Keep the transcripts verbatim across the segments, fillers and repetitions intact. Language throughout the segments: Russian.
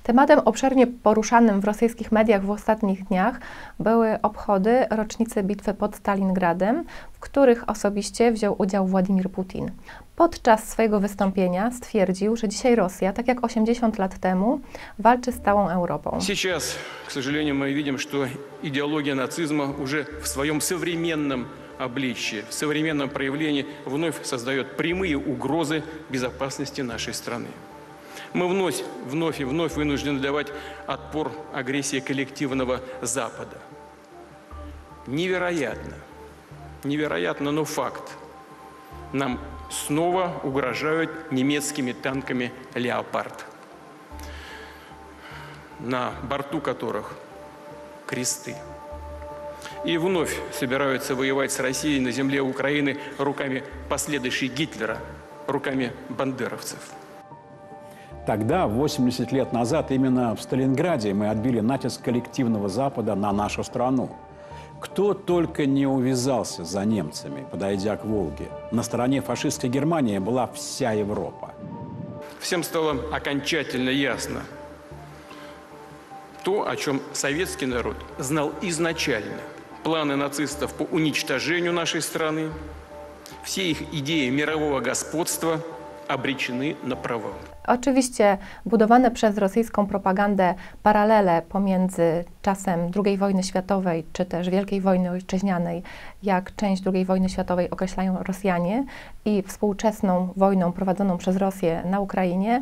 Tematem obszernie poruszanym w rosyjskich mediach w ostatnich dniach były obchody rocznicy bitwy pod Stalingradem, w których osobiście wziął udział Władimir Putin. Podczas swojego wystąpienia stwierdził, że dzisiaj Rosja, tak jak osiemdziesiąt lat temu, walczy z całą Europą. Сейчас, к сожалению, мы видим, что идеология нацизма уже в своем современном обличье, в современном проявлении вновь создает прямые угрозы безопасности нашей страны. Мы вновь, вновь и вновь вынуждены давать отпор агрессии коллективного Запада. Невероятно, невероятно, но факт. Нам снова угрожают немецкими танками «Леопард», на борту которых кресты. И вновь собираются воевать с Россией на земле Украины руками последующей Гитлера, руками бандеровцев. Тогда, восемьдесят лет назад, именно в Сталинграде мы отбили натиск коллективного Запада на нашу страну. Кто только не увязался за немцами, подойдя к Волге. На стороне фашистской Германии была вся Европа. Всем стало окончательно ясно то, о чем советский народ знал изначально. Планы нацистов по уничтожению нашей страны, все их идеи мирового господства обречены на провал. Oczywiście budowane przez rosyjską propagandę paralele pomiędzy czasem drugiej wojny światowej czy też Wielkiej Wojny Ojczyźnianej, jak część drugiej wojny światowej określają Rosjanie, i współczesną wojną prowadzoną przez Rosję na Ukrainie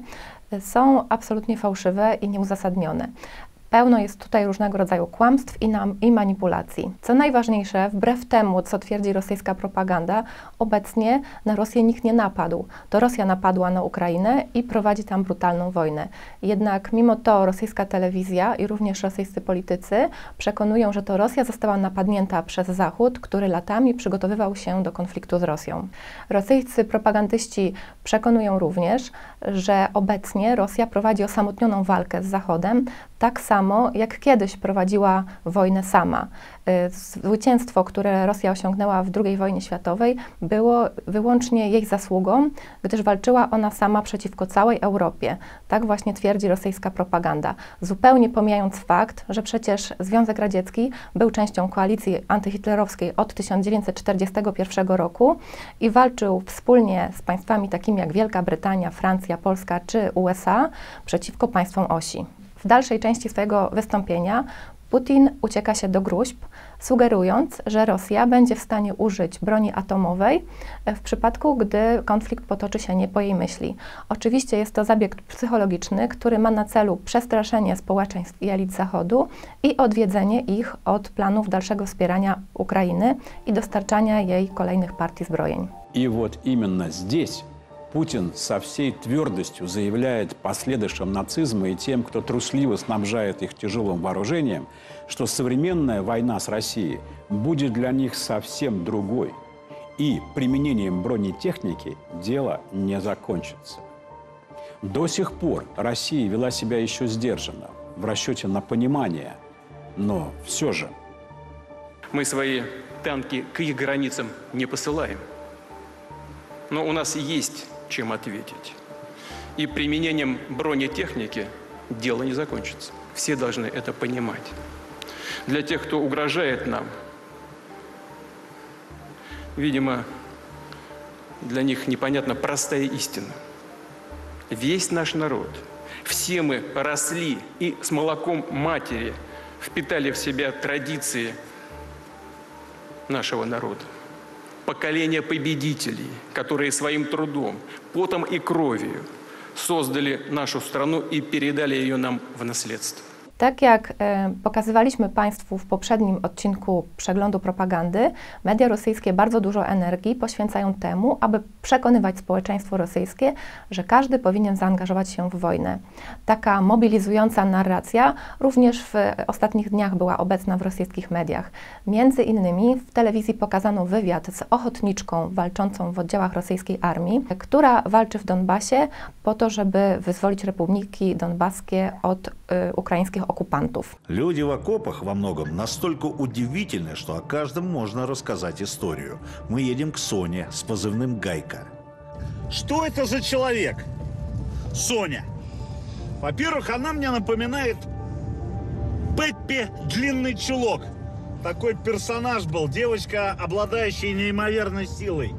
są absolutnie fałszywe i nieuzasadnione. Pełno jest tutaj różnego rodzaju kłamstw i, nam, i manipulacji. Co najważniejsze, wbrew temu, co twierdzi rosyjska propaganda, obecnie na Rosję nikt nie napadł. To Rosja napadła na Ukrainę i prowadzi tam brutalną wojnę. Jednak mimo to rosyjska telewizja i również rosyjscy politycy przekonują, że to Rosja została napadnięta przez Zachód, który latami przygotowywał się do konfliktu z Rosją. Rosyjscy propagandyści przekonują również, że obecnie Rosja prowadzi osamotnioną walkę z Zachodem, tak samo jak kiedyś prowadziła wojnę sama. Zwycięstwo, które Rosja osiągnęła w drugiej wojnie światowej, było wyłącznie jej zasługą, gdyż walczyła ona sama przeciwko całej Europie. Tak właśnie twierdzi rosyjska propaganda. Zupełnie pomijając fakt, że przecież Związek Radziecki był częścią koalicji antyhitlerowskiej od tysiąc dziewięćset czterdziestego pierwszego roku i walczył wspólnie z państwami takimi jak Wielka Brytania, Francja, Polska czy U S A przeciwko państwom osi. W dalszej części swojego wystąpienia Putin ucieka się do gróźb, sugerując, że Rosja będzie w stanie użyć broni atomowej w przypadku, gdy konflikt potoczy się nie po jej myśli. Oczywiście jest to zabieg psychologiczny, który ma na celu przestraszenie społeczeństw i elit Zachodu i odwiedzenie ich od planów dalszego wspierania Ukrainy i dostarczania jej kolejnych partii zbrojeń. I вот именно здесь Путин со всей твердостью заявляет последующим нацизма и тем, кто трусливо снабжает их тяжелым вооружением, что современная война с Россией будет для них совсем другой. И применением бронетехники дело не закончится. До сих пор Россия вела себя еще сдержанно, в расчете на понимание, но все же. Мы свои танки к их границам не посылаем, но у нас есть чем ответить. И применением бронетехники дело не закончится. Все должны это понимать. Для тех, кто угрожает нам, видимо, для них непонятна простая истина. Весь наш народ, все мы росли и с молоком матери впитали в себя традиции нашего народа. Поколение победителей, которые своим трудом, потом и кровью создали нашу страну и передали ее нам в наследство. Tak jak e, pokazywaliśmy Państwu w poprzednim odcinku przeglądu propagandy, media rosyjskie bardzo dużo energii poświęcają temu, aby przekonywać społeczeństwo rosyjskie, że każdy powinien zaangażować się w wojnę. Taka mobilizująca narracja również w ostatnich dniach była obecna w rosyjskich mediach. Między innymi w telewizji pokazano wywiad z ochotniczką walczącą w oddziałach rosyjskiej armii, która walczy w Donbasie po to, żeby wyzwolić republiki donbaskie od y, ukraińskich оккупантов. Люди в окопах во многом настолько удивительны, что о каждом можно рассказать историю. Мы едем к Соне с позывным «Гайка». Что это за человек? Соня. Во-первых, она мне напоминает Пеппи Длинный Чулок. Такой персонаж был, девочка, обладающая неимоверной силой.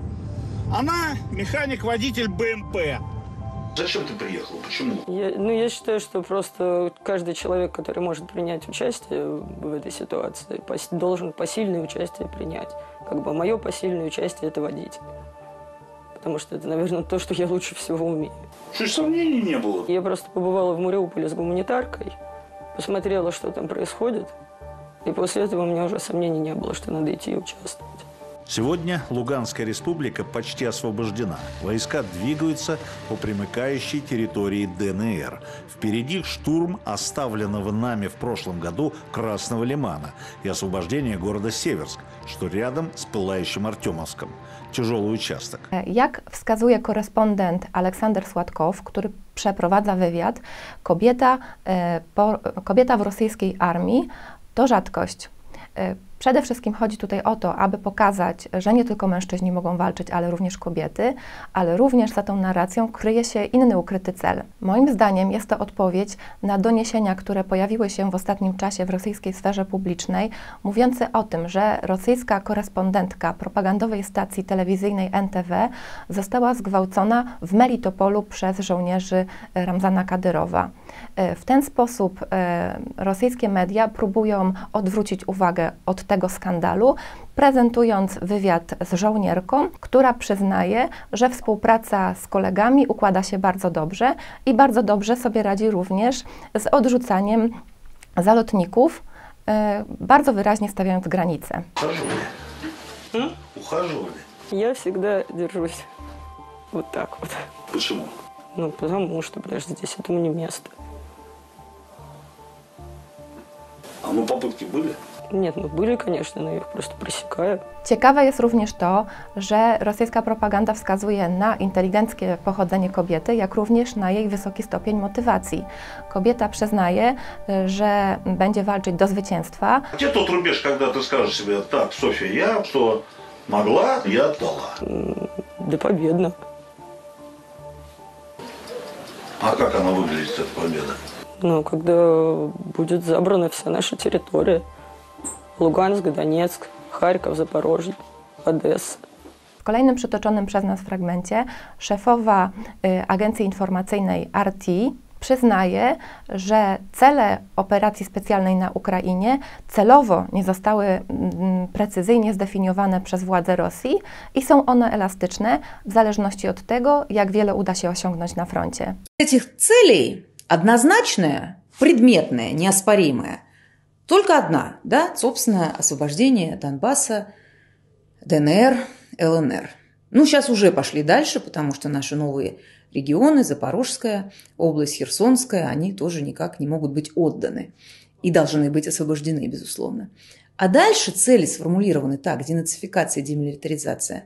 Она механик-водитель бэ эм пэ. Зачем ты приехал? Почему? Я, ну, я считаю, что просто каждый человек, который может принять участие в этой ситуации, пос, должен посильное участие принять. Как бы мое посильное участие – это водить. Потому что это, наверное, то, что я лучше всего умею. Что ж сомнений не было? Я просто побывала в Мариуполе с гуманитаркой, посмотрела, что там происходит, и после этого у меня уже сомнений не было, что надо идти и участвовать. Сегодня Луганская республика почти освобождена. Войска двигаются по примыкающей территории дэ эн эр. Впереди штурм оставленного нами в прошлом году Красного Лимана и освобождение города Северск, что рядом с пылающим Артемовском. Тяжелый участок. Jak wskazuje korespondent Aleksander Słodkow, który przeprowadza wywiad, kobieta, po, kobieta w rosyjskiej armii to rzadkość. Przede wszystkim chodzi tutaj o to, aby pokazać, że nie tylko mężczyźni mogą walczyć, ale również kobiety, ale również za tą narracją kryje się inny ukryty cel. Moim zdaniem jest to odpowiedź na doniesienia, które pojawiły się w ostatnim czasie w rosyjskiej sferze publicznej, mówiące o tym, że rosyjska korespondentka propagandowej stacji telewizyjnej en te we została zgwałcona w Melitopolu przez żołnierzy Ramzana Kadyrowa. W ten sposób rosyjskie media próbują odwrócić uwagę od tego skandalu, prezentując wywiad z żołnierką, która przyznaje, że współpraca z kolegami układa się bardzo dobrze i bardzo dobrze sobie radzi również z odrzucaniem zalotników, bardzo wyraźnie stawiając granice. Ухаживали? Ухаживали? Я всегда держусь вот так вот. Почему? Ну, потому что, подожди, здесь этому не место. А ну попытки были? Нет, ну были, конечно, но я их просто пресекаю. Ciekawe jest również to, że rosyjska propaganda wskazuje na inteligenckie pochodzenie kobiety, jak również na jej wysoki stopień motywacji. Kobieta przyznaje, że będzie walczyć do zwycięstwa. Где тот рубеж, когда ты скажешь себе, так, Софья, я что могла, я отдала? Да победно. А как она выглядит, эта победа? Ну, когда будет забрана вся наша территория. Луганск, Донецк, Харьков, Запорожье, Одесса. W kolejnym przytoczonym przez nas fragmencie szefowa y, agencji informacyjnej er te przyznaje, że cele operacji specjalnej na Ukrainie celowo nie zostały mm, precyzyjnie zdefiniowane przez władze Rosji i są one elastyczne w zależności od tego, jak wiele uda się osiągnąć na froncie. Этих целей однозначная, предметная, неоспоримая, только одна, да, собственно, освобождение Донбасса, дэ эн эр, эл эн эр. Ну, сейчас уже пошли дальше, потому что наши новые регионы, Запорожская область, Херсонская, они тоже никак не могут быть отданы и должны быть освобождены, безусловно. А дальше цели сформулированы так: денацификация, демилитаризация.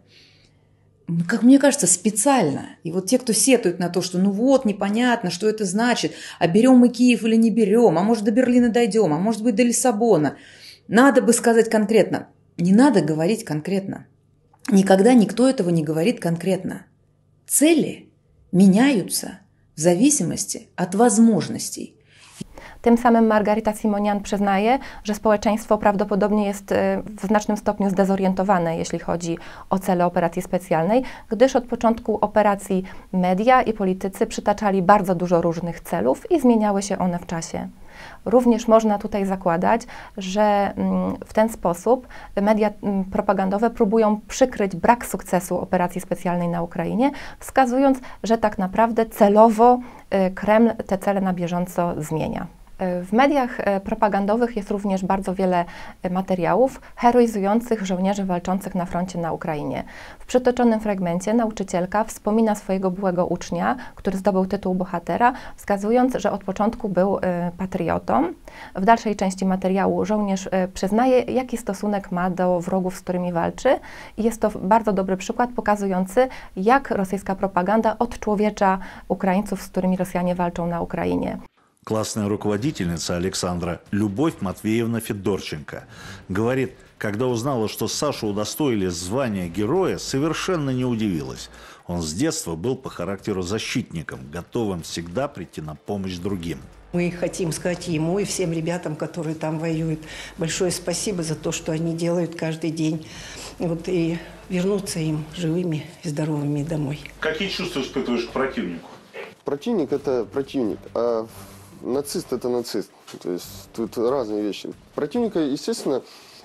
Как мне кажется, специально. И вот те, кто сетует на то, что ну вот, непонятно, что это значит, а берем мы Киев или не берем, а может до Берлина дойдем, а может быть до Лиссабона. Надо бы сказать конкретно. Не надо говорить конкретно. Никогда никто этого не говорит конкретно. Цели меняются в зависимости от возможностей. Tym samym Margarita Simonian przyznaje, że społeczeństwo prawdopodobnie jest w znacznym stopniu zdezorientowane, jeśli chodzi o cele operacji specjalnej, gdyż od początku operacji media i politycy przytaczali bardzo dużo różnych celów i zmieniały się one w czasie. Również można tutaj zakładać, że w ten sposób media propagandowe próbują przykryć brak sukcesu operacji specjalnej na Ukrainie, wskazując, że tak naprawdę celowo Kreml te cele na bieżąco zmienia. W mediach propagandowych jest również bardzo wiele materiałów heroizujących żołnierzy walczących na froncie na Ukrainie. W przytoczonym fragmencie nauczycielka wspomina swojego byłego ucznia, który zdobył tytuł bohatera, wskazując, że od początku był patriotą. W dalszej części materiału żołnierz przyznaje, jaki stosunek ma do wrogów, z którymi walczy, i jest to bardzo dobry przykład pokazujący, jak rosyjska propaganda odczłowiecza Ukraińców, z którymi Rosjanie walczą na Ukrainie. Классная руководительница Александра Любовь Матвеевна Федорченко говорит, Когда узнала, что Сашу удостоили звания героя, совершенно не удивилась. Он с детства был по характеру защитником, готовым всегда прийти на помощь другим. Мы хотим сказать ему и всем ребятам, которые там воюют, большое спасибо за то, что они делают каждый день. Вот, и вернуться им живыми и здоровыми домой. Какие чувства испытываешь к противнику? Противник – это противник, а нацист – это нацист. То есть тут разные вещи. Противника, естественно,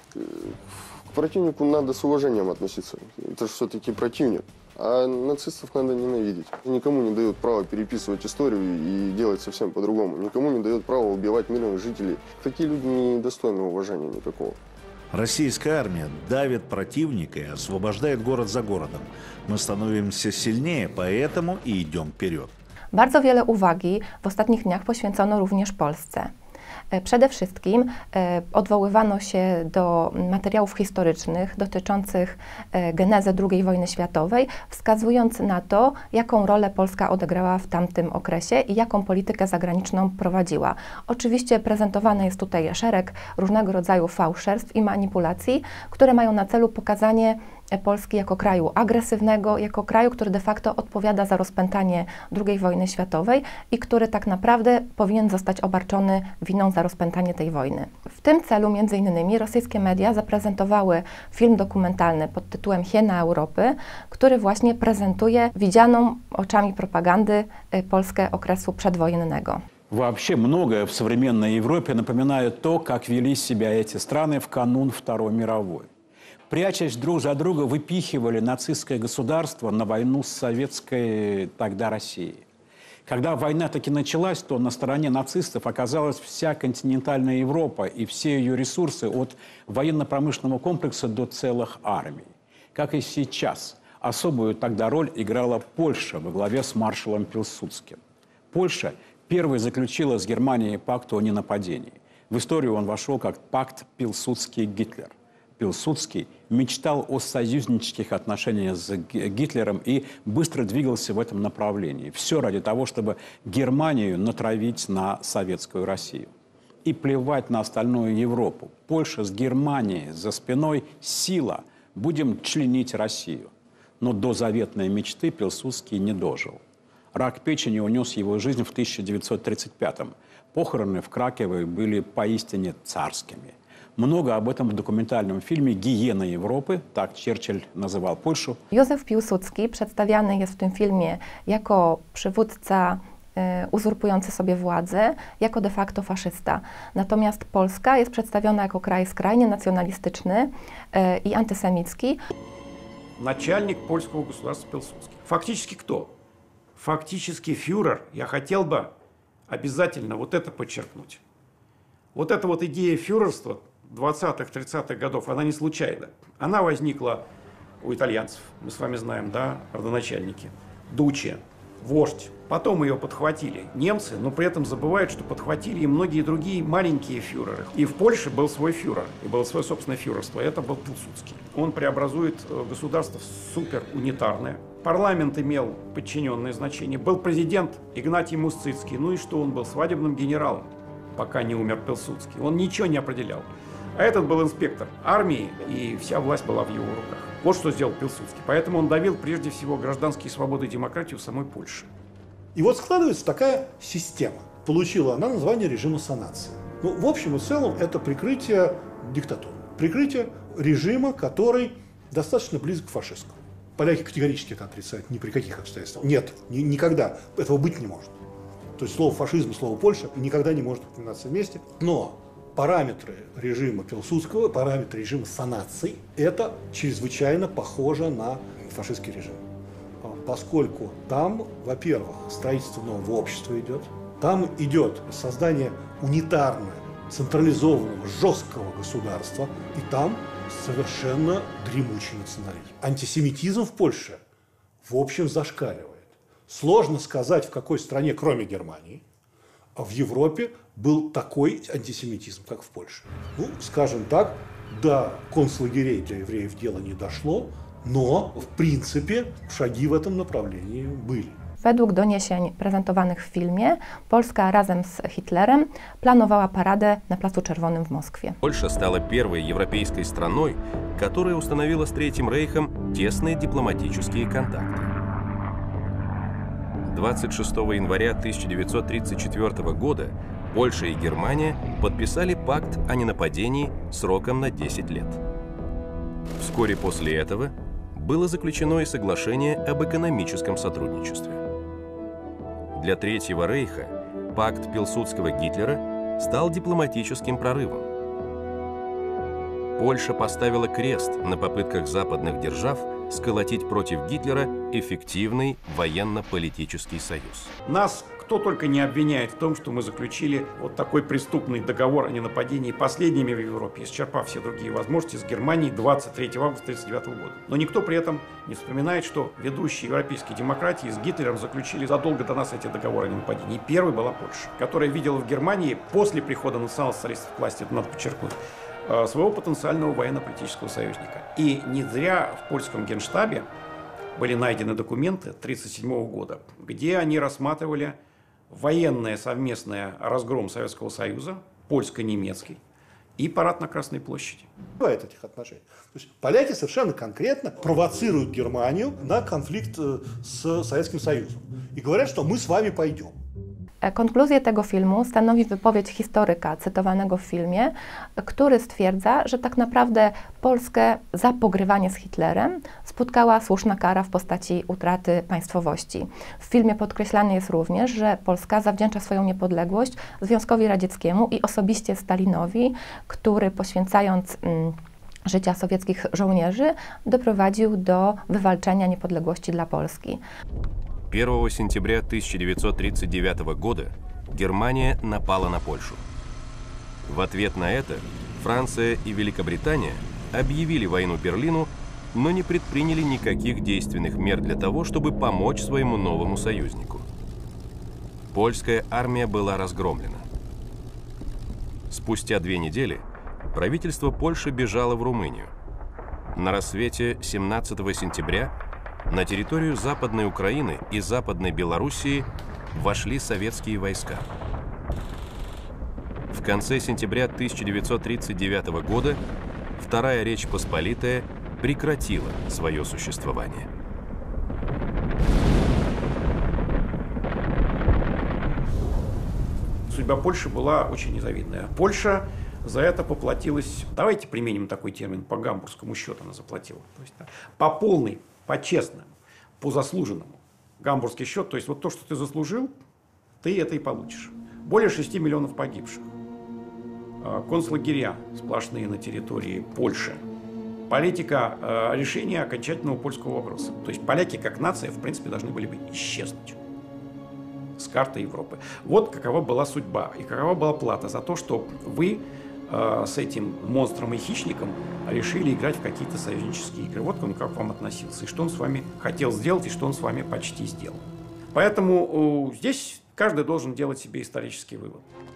к противнику надо с уважением относиться. Это же все-таки противник. А нацистов надо ненавидеть. Никому не дают права переписывать историю и делать совсем по-другому. Никому не дают права убивать мирных жителей. Такие люди не достойны уважения никакого. Российская армия давит противника и освобождает город за городом. Мы становимся сильнее, поэтому и идем вперед. Bardzo wiele uwagi w ostatnich dniach poświęcono również Polsce. Przede wszystkim odwoływano się do materiałów historycznych dotyczących genezy drugiej wojny światowej, wskazując na to, jaką rolę Polska odegrała w tamtym okresie i jaką politykę zagraniczną prowadziła. Oczywiście prezentowany jest tutaj szereg różnego rodzaju fałszerstw i manipulacji, które mają na celu pokazanie Polski jako kraju agresywnego, jako kraju, który de facto odpowiada za rozpętanie drugiej wojny światowej i który tak naprawdę powinien zostać obarczony winą za rozpętanie tej wojny. W tym celu między innymi rosyjskie media zaprezentowały film dokumentalny pod tytułem Hiena Europy, który właśnie prezentuje widzianą oczami propagandy Polskę okresu przedwojennego. Вообще многое в современной Европе напоминает то, как вели себя эти страны в канун Второй мировой. Прячась друг за друга, выпихивали нацистское государство на войну с советской тогда Россией. Когда война таки началась, то на стороне нацистов оказалась вся континентальная Европа и все ее ресурсы от военно-промышленного комплекса до целых армий. Как и сейчас, особую тогда роль играла Польша во главе с маршалом Пилсудским. Польша первой заключила с Германией пакт о ненападении. В историю он вошел как пакт Пилсудский-Гитлер. Пилсудский мечтал о союзнических отношениях с Гитлером и быстро двигался в этом направлении. Все ради того, чтобы Германию натравить на советскую Россию. И плевать на остальную Европу. Польша с Германией за спиной – сила. Будем членить Россию. Но до заветной мечты Пилсудский не дожил. Рак печени унес его жизнь в тысяча девятьсот тридцать пятом. Похороны в Кракове были поистине царскими. Много об этом в документальном фильmie «Гиена Europy», tak Churchill nazywał Polskę. Józef Piłsudski przedstawiany jest w tym filmie jako przywódca e, uzurpujący sobie władzę, jako de facto faszysta. Natomiast Polska jest przedstawiona jako kraj skrajnie nacjonalistyczny e, i antysemicki. Начальник польского государства Пилсудский. Фактически кто? Фактически фюрер. Я хотел бы обязательно вот это подчеркнуть. Вот эта вот идея фюрерства двадцатых-тридцатых годов, она не случайна. Она возникла у итальянцев, мы с вами знаем, да, родоначальники. Дуччи, вождь. Потом ее подхватили немцы, но при этом забывают, что подхватили и многие другие маленькие фюреры. И в Польше был свой фюрер, и было свое собственное фюрерство, это был Пилсудский. Он преобразует государство в суперунитарное. Парламент имел подчиненное значение. Был президент Игнатий Мусцицкий, ну и что, он был свадебным генералом, пока не умер Пилсудский. Он ничего не определял. А этот был инспектор армии, и вся власть была в его руках. Вот что сделал Пилсудский. Поэтому он давил прежде всего гражданские свободы и демократию в самой Польше. И вот складывается такая система. Получила она название режима санации. Ну, в общем и целом, это прикрытие диктатуры. Прикрытие режима, который достаточно близок к фашистскому. Поляки категорически это отрицают ни при каких обстоятельствах. Нет, ни, никогда. Этого быть не может. То есть слово фашизм и слово Польша никогда не может упоминаться вместе. Но параметры режима Пилсудского, параметры режима санации, это чрезвычайно похоже на фашистский режим. Поскольку там, во-первых, строительство нового общества идет, там идет создание унитарного, централизованного, жесткого государства, и там совершенно дремучий национализм. Антисемитизм в Польше, в общем, зашкаливает. Сложно сказать, в какой стране, кроме Германии, в Европе был такой антисемитизм, как в Польше. Ну, скажем так, до концлагерей для евреев дело не дошло, но, в принципе, шаги в этом направлении были. Według doniesień prezentowanych w filmie, Polska razem z Hitlerem planowała paradę na Placu Czerwonym w Moskwie. Польша стала первой европейской страной, которая установила с Третьим Рейхом тесные дипломатические контакты. двадцать шестого января тысяча девятьсот тридцать четвёртого года Польша и Германия подписали пакт о ненападении сроком на десять лет. Вскоре после этого было заключено и соглашение об экономическом сотрудничестве. Для Третьего Рейха пакт Пилсудского Гитлера стал дипломатическим прорывом. Польша поставила крест на попытках западных держав сколотить против Гитлера эффективный военно-политический союз. Нас кто только не обвиняет в том, что мы заключили вот такой преступный договор о ненападении последними в Европе, исчерпав все другие возможности, с Германией двадцать третьего августа тысяча девятьсот тридцать девятого года. Но никто при этом не вспоминает, что ведущие европейские демократии с Гитлером заключили задолго до нас эти договоры о ненападении. И первой была Польша, которая видела в Германии после прихода национал-социалистов к власти, это надо подчеркнуть, своего потенциального военно-политического союзника. И не зря в польском генштабе были найдены документы тысяча девятьсот тридцать седьмого года, где они рассматривали военное совместное разгром Советского Союза, польско-немецкий, и парад на Красной площади. Бывает этих отношений. То есть поляки совершенно конкретно провоцируют Германию на конфликт с Советским Союзом. И говорят, что мы с вами пойдем. Konkluzję tego filmu stanowi wypowiedź historyka cytowanego w filmie, który stwierdza, że tak naprawdę Polskę za pogrywanie z Hitlerem spotkała słuszna kara w postaci utraty państwowości. W filmie podkreślane jest również, że Polska zawdzięcza swoją niepodległość Związkowi Radzieckiemu i osobiście Stalinowi, który poświęcając mm, życia sowieckich żołnierzy doprowadził do wywalczenia niepodległości dla Polski. первого сентября тысяча девятьсот тридцать девятого года Германия напала на Польшу. В ответ на это Франция и Великобритания объявили войну Берлину, но не предприняли никаких действенных мер для того, чтобы помочь своему новому союзнику. Польская армия была разгромлена. Спустя две недели правительство Польши бежало в Румынию. На рассвете семнадцатого сентября на территорию Западной Украины и Западной Белоруссии вошли советские войска. В конце сентября тысяча девятьсот тридцать девятого года Вторая Речь Посполитая прекратила свое существование. Судьба Польши была очень незавидная. Польша за это поплатилась, давайте применим такой термин, по гамбургскому счету она заплатила. То есть, по полной, по-честному, по-заслуженному. Гамбургский счет, то есть вот то, что ты заслужил, ты это и получишь. Более шести миллионов погибших. Концлагеря сплошные на территории Польши. Политика э, решения окончательного польского вопроса. То есть поляки как нация, в принципе, должны были бы исчезнуть с карты Европы. Вот какова была судьба и какова была плата за то, что вы э, с этим монстром и хищником решили играть в какие-то союзнические игры. Вот он как к вам относился, и что он с вами хотел сделать, и что он с вами почти сделал. Поэтому э, здесь каждый должен делать себе исторический вывод.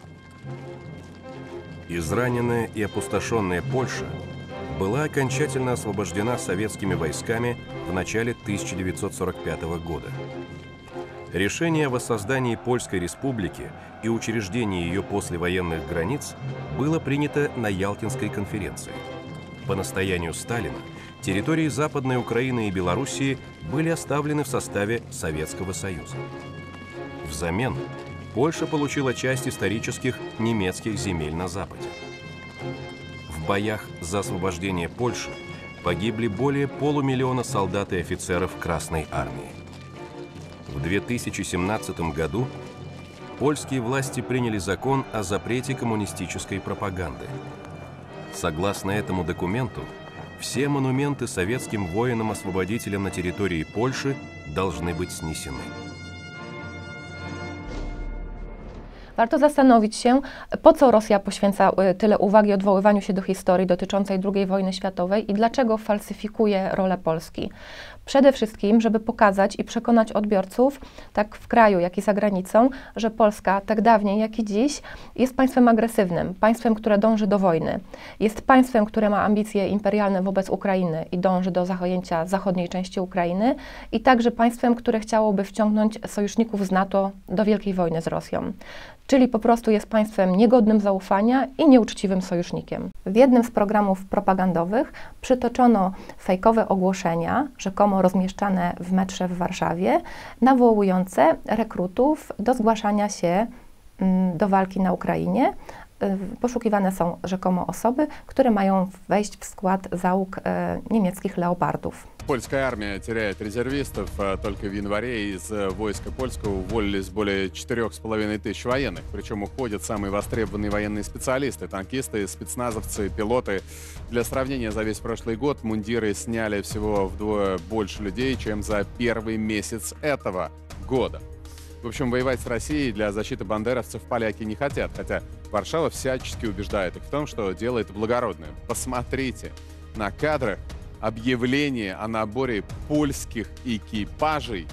Израненная и опустошенная Польша была окончательно освобождена советскими войсками в начале тысяча девятьсот сорок пятого года. Решение о воссоздании Польской Республики и учреждении ее послевоенных границ было принято на Ялтинской конференции. По настоянию Сталина территории Западной Украины и Белоруссии были оставлены в составе Советского Союза. Взамен Польша получила часть исторических немецких земель на Западе. В боях за освобождение Польши погибли более полумиллиона солдат и офицеров Красной Армии. В две тысячи семнадцатом году польские власти приняли закон о запрете коммунистической пропаганды. Согласно этому документу, все монументы советским воинам-освободителям на территории Польши должны быть снесены. Warto zastanowić się, po co Rosja poświęca tyle uwagi odwoływaniu się do historii dotyczącej drugiej wojny światowej i dlaczego falsyfikuje rolę Polski. Przede wszystkim, żeby pokazać i przekonać odbiorców, tak w kraju, jak i za granicą, że Polska, tak dawniej, jak i dziś, jest państwem agresywnym, państwem, które dąży do wojny. Jest państwem, które ma ambicje imperialne wobec Ukrainy i dąży do zajęcia zachodniej części Ukrainy i także państwem, które chciałoby wciągnąć sojuszników z NATO do wielkiej wojny z Rosją. Czyli po prostu jest państwem niegodnym zaufania i nieuczciwym sojusznikiem. W jednym z programów propagandowych przytoczono fejkowe ogłoszenia, rzekomo rozmieszczane w metrze w Warszawie, nawołujące rekrutów do zgłaszania się do walki na Ukrainie. Poszukiwane są rzekomo osoby, które mają wejść w skład załóg e, niemieckich leopardów. Польская армия теряет резервистов. Только в январе из войска польского уволились более четырёх с половиной тысяч военных. Причем уходят самые востребованные военные специалисты, танкисты, спецназовцы, пилоты. Для сравнения, за весь прошлый год мундиры сняли всего вдвое больше людей, чем за первый месяц этого года. В общем, воевать с Россией для защиты бандеровцев поляки не хотят, хотя Варшава всячески убеждает их в том, что делает благородное. Посмотрите на кадрах объявление о наборе польских экипажей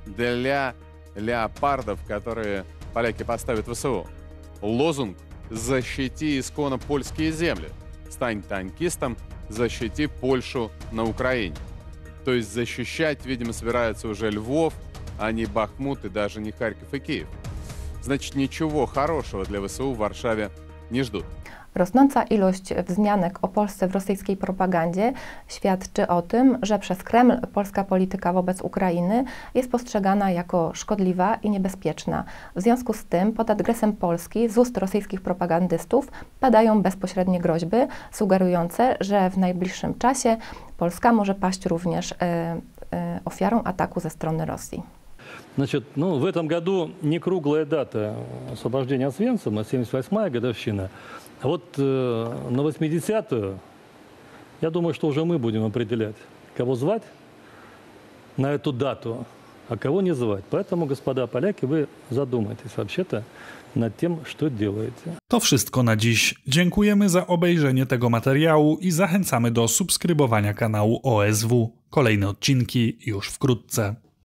для леопардов, которые поляки поставят в ВСУ. Лозунг «Защити исконно польские земли». Стань танкистом, защити Польшу на Украине. То есть защищать, видимо, собираются уже Львов, а не Бахмут и даже не Харьков и Киев. Значит, ничего хорошего для ВСУ в Варшаве не ждут. Rosnąca ilość wzmianek o Polsce w rosyjskiej propagandzie świadczy o tym, że przez Kreml polska polityka wobec Ukrainy jest postrzegana jako szkodliwa i niebezpieczna. W związku z tym pod adresem Polski z ust rosyjskich propagandystów padają bezpośrednie groźby, sugerujące, że w najbliższym czasie Polska może paść również y, y, ofiarą ataku ze strony Rosji. Значит, ну, в этом году не круглая дата освобождения Освенцима, семьдесят восьмая годовщина. А вот э, на восьмидесятую, я думаю, что уже мы будем определять, кого звать на эту дату, а кого не звать. Поэтому, господа поляки, вы задумайтесь вообще-то nad tym, co делаете. To wszystko na dziś. Dziękujemy za obejrzenie tego materiału i zachęcamy do subskrybowania kanału O S W. Kolejne odcinki już wkrótce.